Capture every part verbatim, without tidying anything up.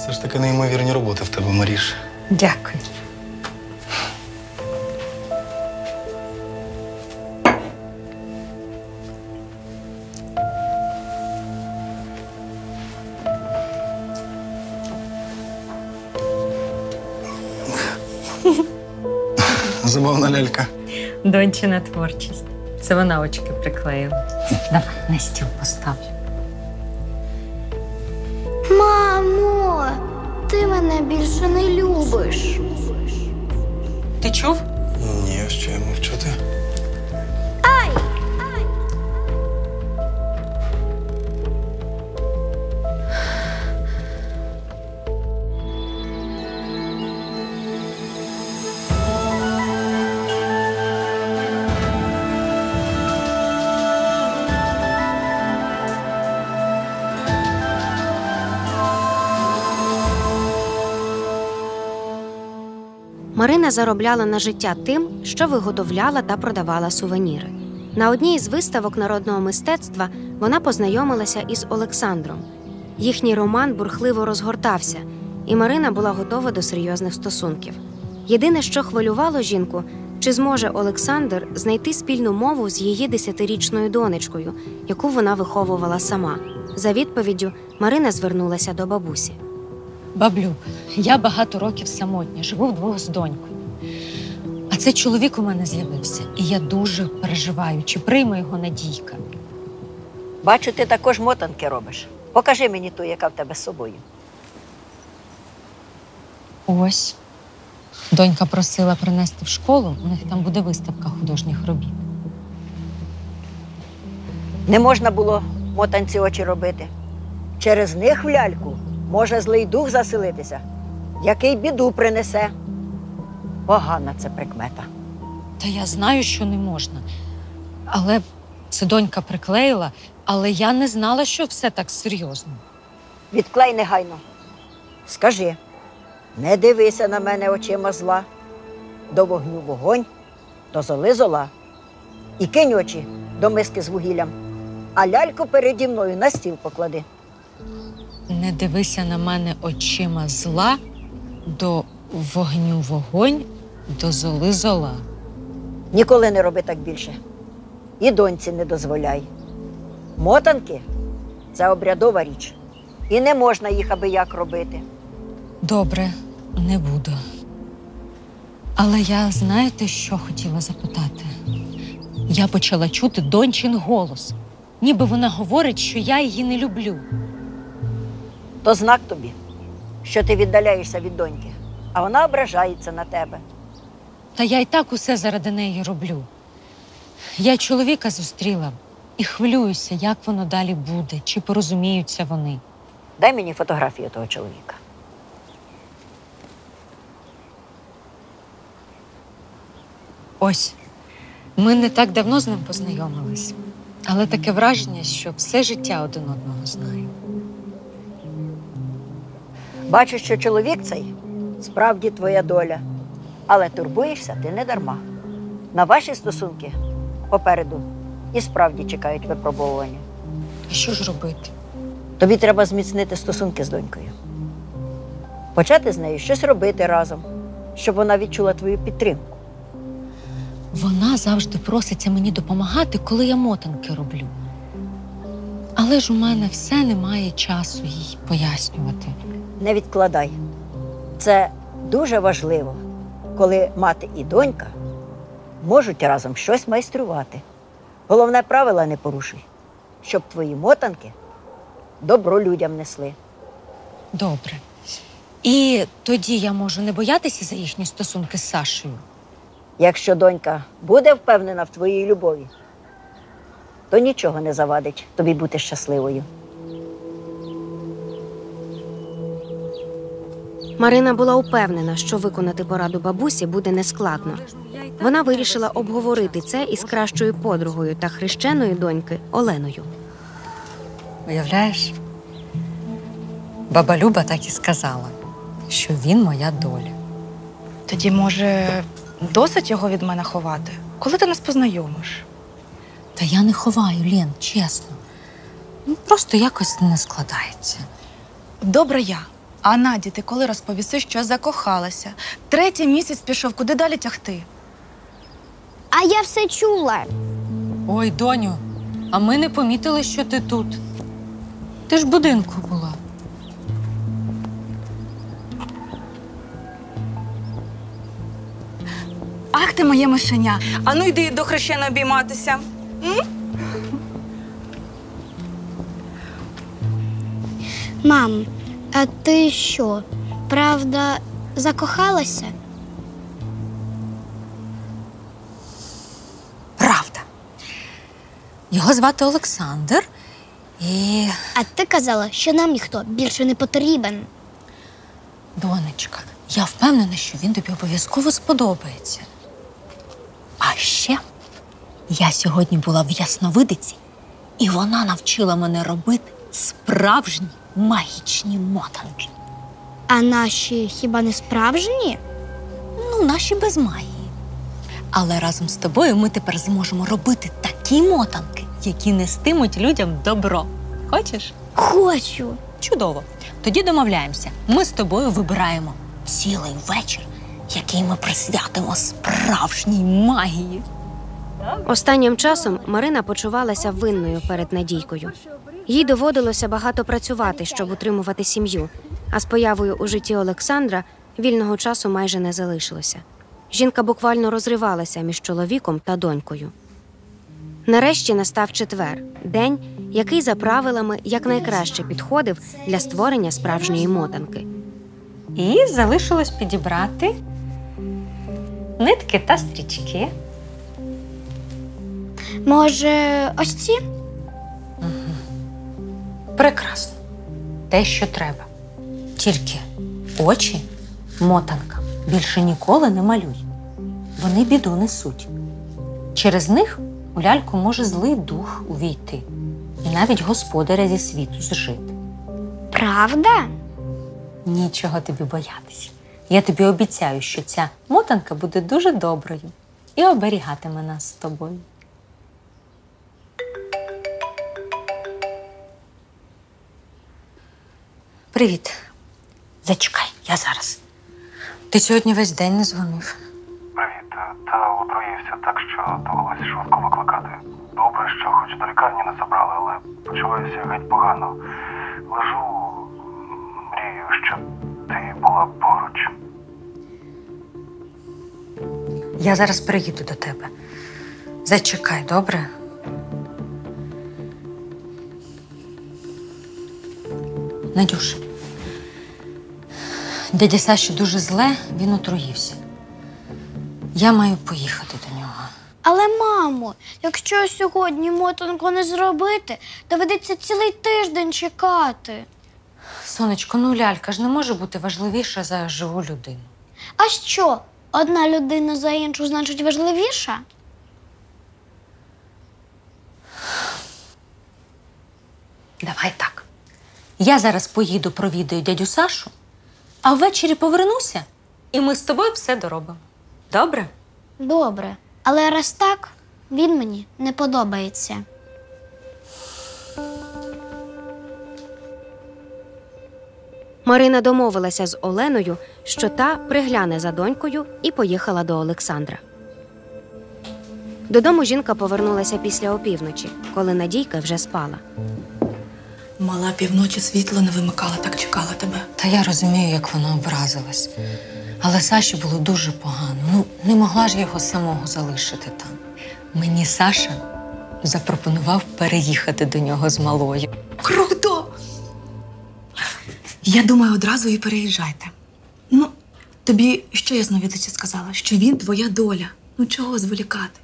Все ж таки неймовірні роботи в тебе, Маріш. Дякую. Забавна лялька. Дончина творчість. Це вона очки приклеїла. Давай на стіл поставлю. Мамо, ти мене більше не любиш. Ти чув? Ні, що я мовчати. Ай! Марина заробляла на життя тим, що виготовляла та продавала сувеніри. На одній із виставок народного мистецтва вона познайомилася із Олександром. Їхній роман бурхливо розгортався, і Марина була готова до серйозних стосунків. Єдине, що хвилювало жінку, чи зможе Олександр знайти спільну мову з її десятирічною донечкою, яку вона виховувала сама. За відповіддю Марина звернулася до бабусі. Баблю, я багато років самотня, живу вдвох з донькою. А цей чоловік у мене з'явився, і я дуже переживаю, чи прийме його Надійка. Бачу, ти також мотанки робиш. Покажи мені ту, яка в тебе з собою. Ось. Донька просила принести в школу, у них там буде виставка художніх робіт. Не можна було мотанці очі робити. Через них в ляльку може злий дух заселитися, який біду принесе. Погана це прикмета. Та я знаю, що не можна. Але це донька приклеїла, але я не знала, що все так серйозно. Відклей негайно. Скажи, не дивися на мене очима зла. До вогню вогонь, до золи зола. І кинь очі до миски з вугіллям, а ляльку переді мною на стіл поклади. Не дивися на мене очима зла, до вогню вогонь, до золи зола. Ніколи не роби так більше. І доньці не дозволяй. Мотанки – це обрядова річ. І не можна їх аби як робити. Добре, не буду. Але я, знаєте, що хотіла запитати? Я почала чути дончин голос. Ніби вона говорить, що я її не люблю. То знак тобі, що ти віддаляєшся від доньки, а вона ображається на тебе. Та я й так усе заради неї роблю. Я чоловіка зустріла і хвилююся, як воно далі буде, чи порозуміються вони. Дай мені фотографію того чоловіка. Ось, ми не так давно з ним познайомились, але таке враження, що все життя один одного знаємо. Бачу, що чоловік цей справді твоя доля, але турбуєшся ти не дарма. На ваші стосунки попереду і справді чекають випробовування. А що ж робити? Тобі треба зміцнити стосунки з донькою. Почати з нею щось робити разом, щоб вона відчула твою підтримку. Вона завжди проситься мені допомагати, коли я мотанки роблю. Але ж у мене все немає часу їй пояснювати. Не відкладай. Це дуже важливо, коли мати і донька можуть разом щось майструвати. Головне правило не порушуй, щоб твої мотанки добро людям несли. Добре. І тоді я можу не боятися за їхні стосунки з Сашею? Якщо донька буде впевнена в твоїй любові, то нічого не завадить тобі бути щасливою. Марина була упевнена, що виконати пораду бабусі буде нескладно. Вона вирішила обговорити це із кращою подругою та хрещеною доньки Оленою. Уявляєш? Баба Люба так і сказала, що він моя доля. Тоді, може, досить його від мене ховати? Коли ти нас познайомиш? Та я не ховаю, Лен, чесно. Ну, просто якось не складається. Добре я. А Наді ти коли розповіси, що закохалася? Третій місяць пішов, куди далі тягти? А я все чула. Ой, доню, а ми не помітили, що ти тут. Ти ж в будинку була. Ах ти моє мишеня! Ану йди до хрещеної обійматися. Мам, а ти що, правда, закохалася? Правда. Його звати Олександр. І, А ти казала, що нам ніхто більше не потрібен. донечка, я впевнена, що він тобі обов'язково сподобається. А ще я сьогодні була в Ясновидиці, і вона навчила мене робити справжні магічні мотанки. А наші хіба не справжні? Ну, наші без магії. Але разом з тобою ми тепер зможемо робити такі мотанки, які нестимуть людям добро. Хочеш? Хочу. Чудово. Тоді домовляємося. Ми з тобою вибираємо цілий вечір, який ми присвятимо справжній магії. Останнім часом Марина почувалася винною перед Надійкою. Їй доводилося багато працювати, щоб утримувати сім'ю, а з появою у житті Олександра вільного часу майже не залишилося. Жінка буквально розривалася між чоловіком та донькою. Нарешті настав четвер – день, який за правилами якнайкраще підходив для створення справжньої мотанки. І залишилось підібрати нитки та стрічки. Може, ось ці? Прекрасно. Те, що треба. Тільки очі мотанка більше ніколи не малюй. Вони біду несуть. Через них у ляльку може злий дух увійти. І навіть господаря зі світу зжити. Правда? Нічого тобі боятися. Я тобі обіцяю, що ця мотанка буде дуже доброю і оберігатиме нас з тобою. Привіт. Зачекай, я зараз. Ти сьогодні весь день не дзвонив. Привіт. Та отруївся так, що довелося швидко викликати. Добре, що хоч до лікарні не забрали, але почуваюся геть погано. Лежу, мрію, щоб ти була поруч. Я зараз приїду до тебе. Зачекай, добре? Надюш, дядя Саші дуже зле, він отруївся. Я маю поїхати до нього. Але, мамо, якщо сьогодні мотанку не зробити, доведеться цілий тиждень чекати. Сонечко, ну лялька ж не може бути важливіша за живу людину. А що, одна людина за іншу, значить, важливіша? Давай так. Я зараз поїду провідаю дядю Сашу, а ввечері повернуся, і ми з тобою все доробимо. Добре? Добре. Але раз так, він мені не подобається. Марина домовилася з Оленою, що та пригляне за донькою, і поїхала до Олександра. Додому жінка повернулася після опівночі, коли Надійка вже спала. Мала півночі світло не вимикала, так чекала тебе. Та я розумію, як вона образилась. Але Саші було дуже погано. Ну, не могла ж його самого залишити там. Мені Саша запропонував переїхати до нього з малою. Круто! Я думаю, одразу і переїжджайте. Ну, тобі що ясновидиця сказала? Що він твоя доля. Ну чого зволікати?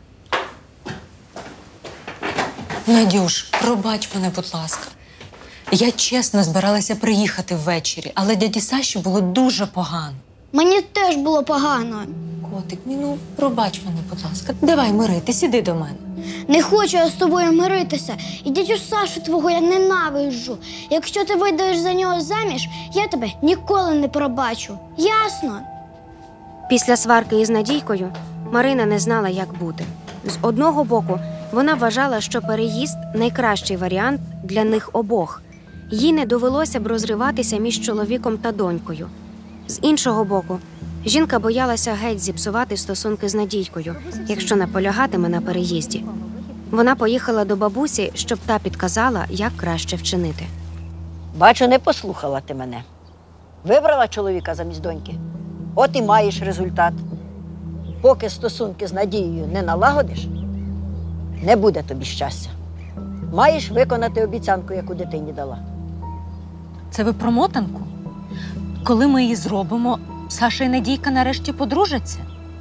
Надюш, пробач мене, будь ласка. Я чесно збиралася приїхати ввечері, але дяді Саші було дуже погано. Мені теж було погано. Котик, мій, ну пробач мене, будь ласка. Давай миритись, іди до мене. Не хочу я з тобою миритися. І дядю Сашу твого я ненавиджу. Якщо ти вийдеш за нього заміж, я тебе ніколи не пробачу. Ясно? Після сварки із Надійкою Марина не знала, як бути. З одного боку, вона вважала, що переїзд – найкращий варіант для них обох. їй не довелося б розриватися між чоловіком та донькою. З іншого боку, жінка боялася геть зіпсувати стосунки з Надійкою, якщо наполягатиме на переїзді. Вона поїхала до бабусі, щоб та підказала, як краще вчинити. Бачу, не послухала ти мене. Вибрала чоловіка замість доньки. От і маєш результат. Поки стосунки з Надією не налагодиш, не буде тобі щастя. Маєш виконати обіцянку, яку дитині дала. Це ви про мотанку? Коли ми її зробимо, Саша і Надійка нарешті подружаться?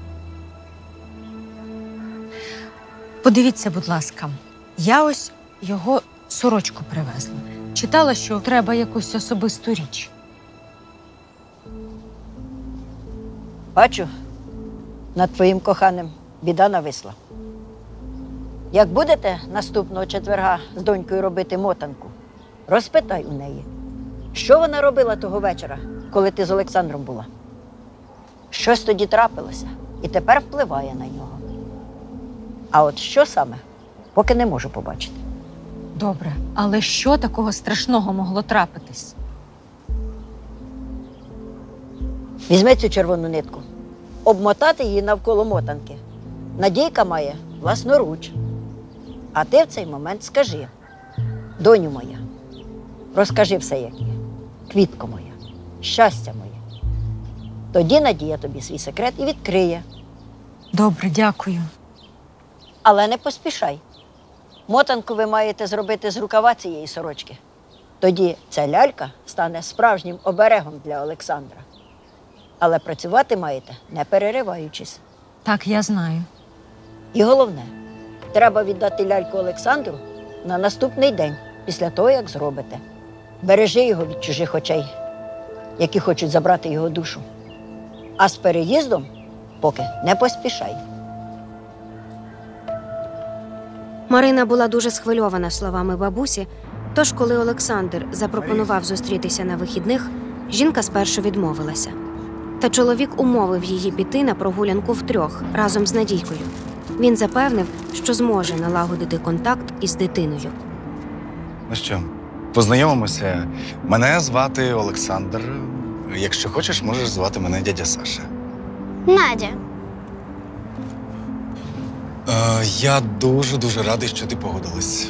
Подивіться, будь ласка, я ось його сорочку привезла. Читала, що треба якусь особисту річ. Бачу, над твоїм коханим біда нависла. Як будете наступного четверга з донькою робити мотанку, розпитай у неї, що вона робила того вечора, коли ти з Олександром була. Щось тоді трапилося і тепер впливає на нього. А от що саме, поки не можу побачити. Добре, але що такого страшного могло трапитись? Візьми цю червону нитку, обмотати її навколо мотанки. Надійка має власноруч. А ти в цей момент скажи: доню моя, розкажи все, як є. Квітко моя, щастя моє. Тоді Надія тобі свій секрет і відкриє. Добре, дякую. Але не поспішай. Мотанку ви маєте зробити з рукава цієї сорочки. Тоді ця лялька стане справжнім оберегом для Олександра. Але працювати маєте, не перериваючись. Так, я знаю. І головне, треба віддати ляльку Олександру на наступний день, після того, як зробите. Бережи його від чужих очей, які хочуть забрати його душу. А з переїздом поки не поспішай. Марина була дуже схвильована словами бабусі, тож коли Олександр запропонував зустрітися на вихідних, жінка спершу відмовилася. Та чоловік умовив її піти на прогулянку втрьох разом з Надійкою. Він запевнив, що зможе налагодити контакт із дитиною. Ну що, познайомимося. Мене звати Олександр. Якщо хочеш, можеш звати мене дядя Саша. Надя. Е, я дуже-дуже радий, що ти погодилась.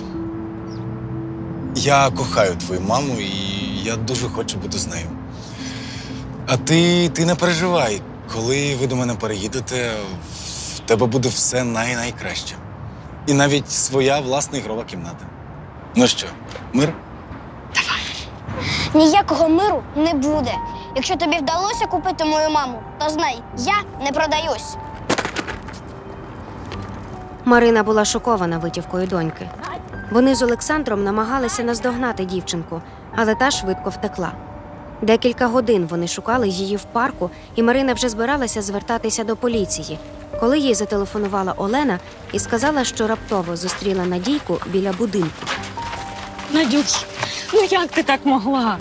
Я кохаю твою маму і я дуже хочу бути з нею. А ти, ти не переживай. Коли ви до мене переїдете, в тебе буде все най-найкраще. І навіть своя власна ігрова кімната. Ну що, мир? Ніякого миру не буде. Якщо тобі вдалося купити мою маму, то знай, я не продаюсь. Марина була шокована витівкою доньки. Вони з Олександром намагалися наздогнати дівчинку, але та швидко втекла. Декілька годин вони шукали її в парку, і Марина вже збиралася звертатися до поліції, коли їй зателефонувала Олена і сказала, що раптово зустріла Надійку біля будинку. Надюш, ну як ти так могла?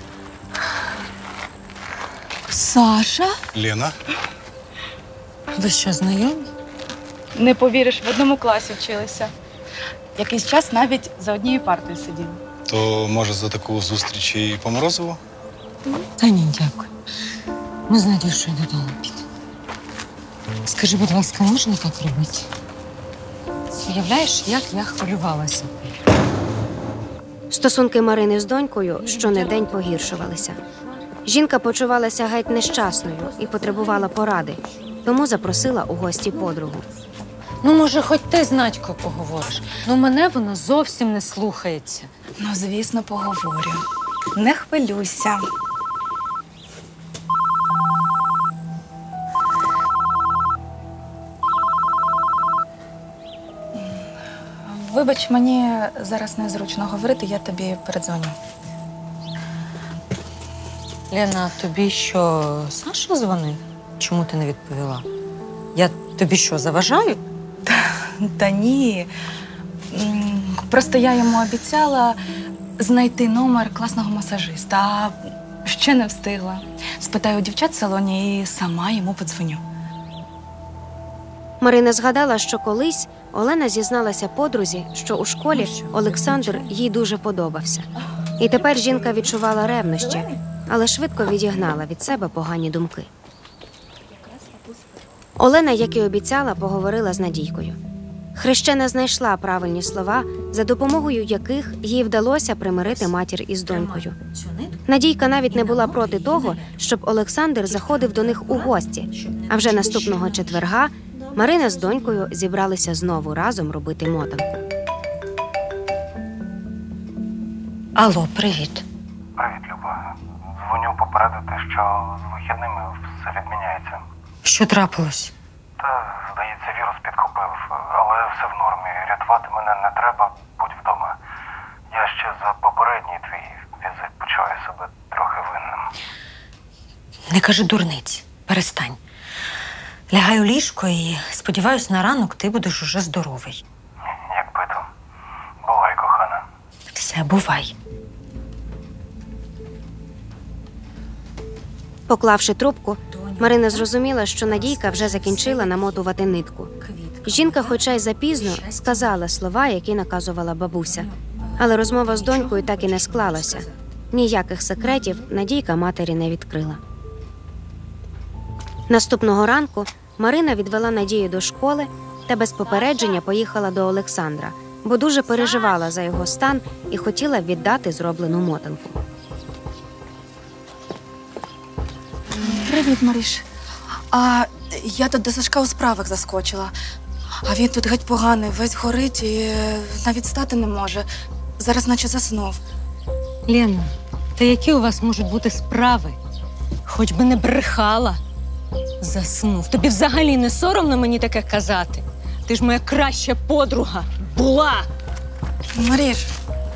Саша? Лена? Ви що, знайомі? Не повіриш, в одному класі вчилися. Якийсь час навіть за однією партою сиділи. То, може, за таку зустріч і по Морозову? Та ні, дякую. Ми з Надюшою додому підемо. Скажи, будь ласка, можна так робити? Уявляєш, як я хвилювалася. Стосунки Марини з донькою щонедень погіршувалися. Жінка почувалася геть нещасною і потребувала поради, тому запросила у гості подругу. Ну, може, хоч ти з Надькою поговориш. Ну, мене вона зовсім не слухається. Ну, звісно, поговорю. Не хвилюйся. Вибач, мені зараз незручно говорити, я тобі передзвоню. Лена, тобі що, Саша дзвонив? Чому ти не відповіла? Я тобі що, заважаю? Та ні. М, Просто я йому обіцяла знайти номер класного масажиста, а ще не встигла. Спитаю у дівчат в салоні і сама йому подзвоню. Марина згадала, що колись Олена зізналася подрузі, що у школі Олександр їй дуже подобався. І тепер жінка відчувала ревнощі, але швидко відігнала від себе погані думки. Олена, як і обіцяла, поговорила з Надійкою. Хрещена знайшла правильні слова, за допомогою яких їй вдалося примирити матір із донькою. Надійка навіть не була проти того, щоб Олександр заходив до них у гості. А вже наступного четверга Марина з донькою зібралися знову разом робити мотанку. Алло, привіт. Привіт, Люба. Дзвоню попередити, що з вихідними все відміняється. Що трапилось? Та, здається, вірус підхопив, але все в нормі. Рятувати мене не треба, будь вдома. Я ще за попередній твій візит почуваю себе трохи винним. Не кажи дурниць, перестань. Лягай у ліжко і, сподіваюсь, на ранок ти будеш уже здоровий. Якби то. Бувай, кохана. Все, бувай. Поклавши трубку, Марина зрозуміла, що Надійка вже закінчила намотувати нитку. Жінка, хоча й запізно, сказала слова, які наказувала бабуся. Але розмова з донькою так і не склалася. Ніяких секретів Надійка матері не відкрила. Наступного ранку Марина відвела Надію до школи та без попередження поїхала до Олександра, бо дуже переживала за його стан і хотіла віддати зроблену мотанку. Привіт, Маріш. А я тут до Сашка у справах заскочила. А він тут геть поганий, весь горить і навіть стати не може. Зараз наче заснув. Лена, та які у вас можуть бути справи? Хоч би не брехала. Заснув. Тобі взагалі не соромно мені таке казати? Ти ж моя краща подруга. Була! Маріш,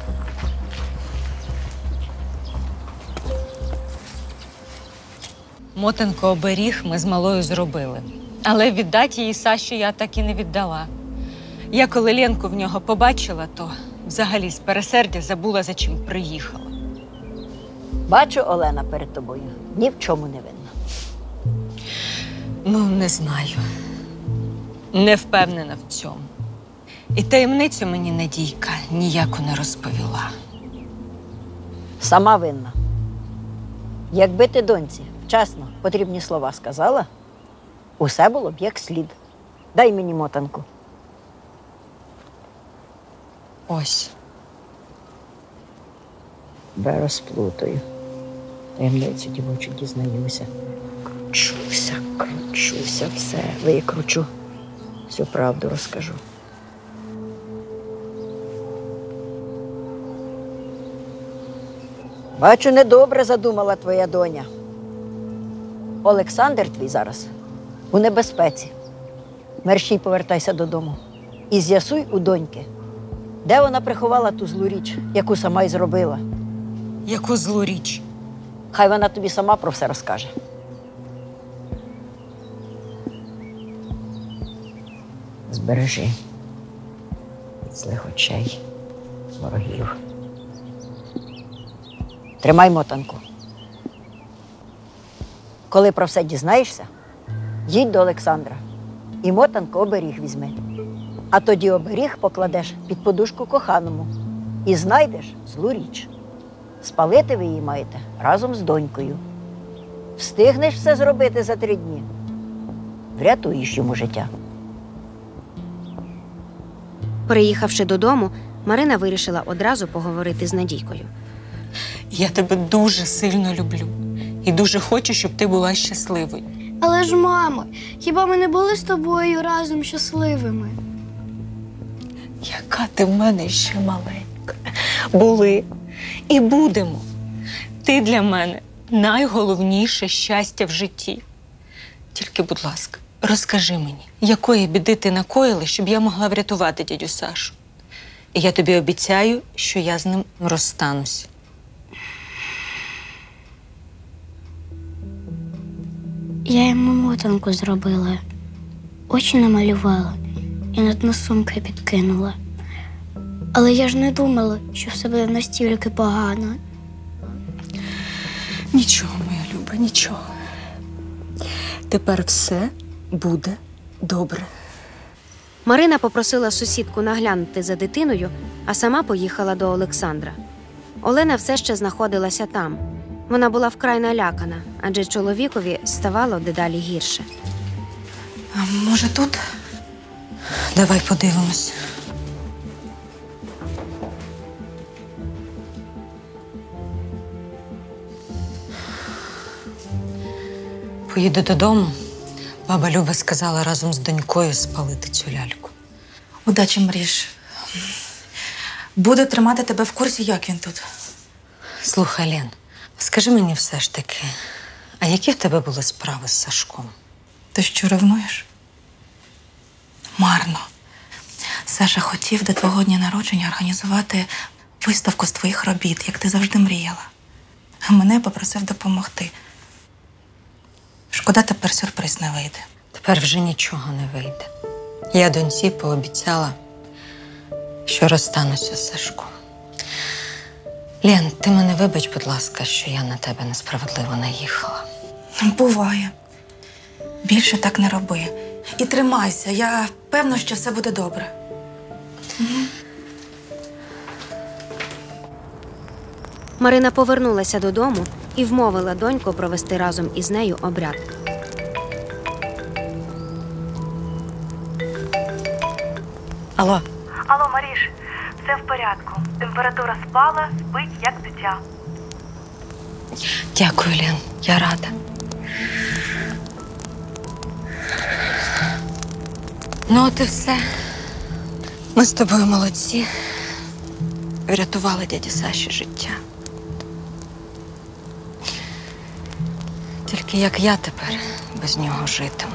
Мотанку оберіг ми з малою зробили. Але віддати її Саші я так і не віддала. Я коли Ленку в нього побачила, то взагалі з пересердя забула, за чим приїхала. Бачу, Олена перед тобою ні в чому не винна. Ну, не знаю. Не впевнена в цьому. І таємницю мені Надійка ніяку не розповіла. Сама винна. Якби ти доньці вчасно потрібні слова сказала, усе було б як слід. Дай мені мотанку. Ось. Бе розплутаю. Таємницю дівочу дізнаюся. Кручуся, кручуся, все викручу. Всю правду розкажу. Бачу, недобре задумала твоя доня. Олександр твій зараз у небезпеці. Мерщій повертайся додому і з'ясуй у доньки, де вона приховала ту злу річ, яку сама й зробила. Яку злу річ. Хай вона тобі сама про все розкаже. Збережи від злих очей ворогів. Тримай мотанку. Коли про все дізнаєшся, їдь до Олександра і мотанку оберіг візьми. А тоді оберіг покладеш під подушку коханому і знайдеш злу річ. Спалити ви її маєте разом з донькою. Встигнеш все зробити за три дні, врятуєш йому життя. Приїхавши додому, Марина вирішила одразу поговорити з Надійкою. Я тебе дуже сильно люблю. І дуже хочу, щоб ти була щасливою. Але ж, мамо, хіба ми не були з тобою разом щасливими? Яка ти в мене ще маленька. Були і будемо. Ти для мене найголовніше щастя в житті. Тільки, будь ласка, розкажи мені, якої біди ти накоїла, щоб я могла врятувати дядю Сашу. І я тобі обіцяю, що я з ним розстануся. Я йому мотанку зробила, очі намалювала і над носом підкинула. Але я ж не думала, що все буде настільки погано. Нічого, моя Люба, нічого. Тепер все буде добре. Марина попросила сусідку наглянути за дитиною, а сама поїхала до Олександра. Олена все ще знаходилася там. Вона була вкрай налякана, адже чоловікові ставало дедалі гірше. А може тут? Давай подивимось. Поїду додому. Баба Люба сказала разом з донькою спалити цю ляльку. Удачі, Мріш. Буду тримати тебе в курсі, як він тут. Слухай, Лен, скажи мені все ж таки, а які в тебе були справи з Сашком? Ти що, ревнуєш? Марно. Саша хотів до твого дня народження організувати виставку з твоїх робіт, як ти завжди мріяла. А мене попросив допомогти. Шкода, тепер сюрприз не вийде. Тепер вже нічого не вийде. Я доньці пообіцяла, що розстануся з Сашком. Лен, ти мене вибач, будь ласка, що я на тебе несправедливо наїхала. Буває. Більше так не роби. І тримайся, я певна, що все буде добре. Марина повернулася додому і вмовила доньку провести разом із нею обряд. Алло. Алло, Маріш, все в порядку. Температура спала, спить як дитя. Дякую, Лен, я рада. Ну, от і все. Ми з тобою молодці. Врятували дяді Саші життя. Тільки як я тепер без нього житиму?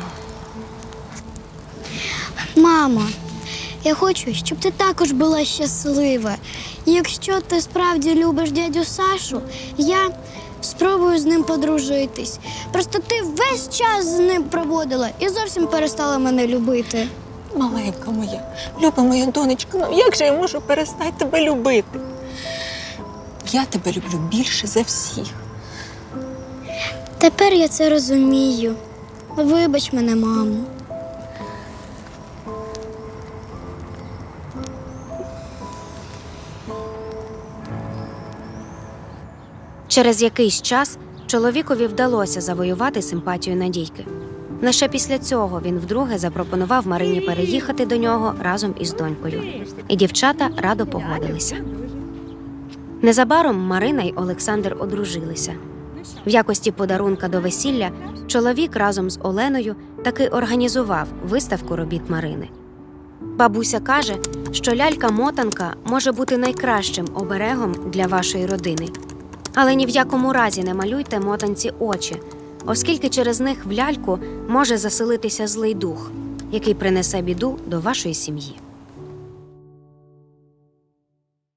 Мамо, я хочу, щоб ти також була щаслива. І якщо ти справді любиш дядю Сашу, я спробую з ним подружитись. Просто ти весь час з ним проводила і зовсім перестала мене любити. Маленька моя, люба моя донечка, ну як же я можу перестати тебе любити? Я тебе люблю більше за всіх. Тепер я це розумію. Вибач мене, мамо. Через якийсь час чоловікові вдалося завоювати симпатію Надійки. Лише після цього він вдруге запропонував Марині переїхати до нього разом із донькою. І дівчата радо погодилися. Незабаром Марина й Олександр одружилися. В якості подарунка до весілля чоловік разом з Оленою таки організував виставку робіт Марини. Бабуся каже, що лялька-мотанка може бути найкращим оберегом для вашої родини. Але ні в якому разі не малюйте мотанці очі, оскільки через них в ляльку може заселитися злий дух, який принесе біду до вашої сім'ї.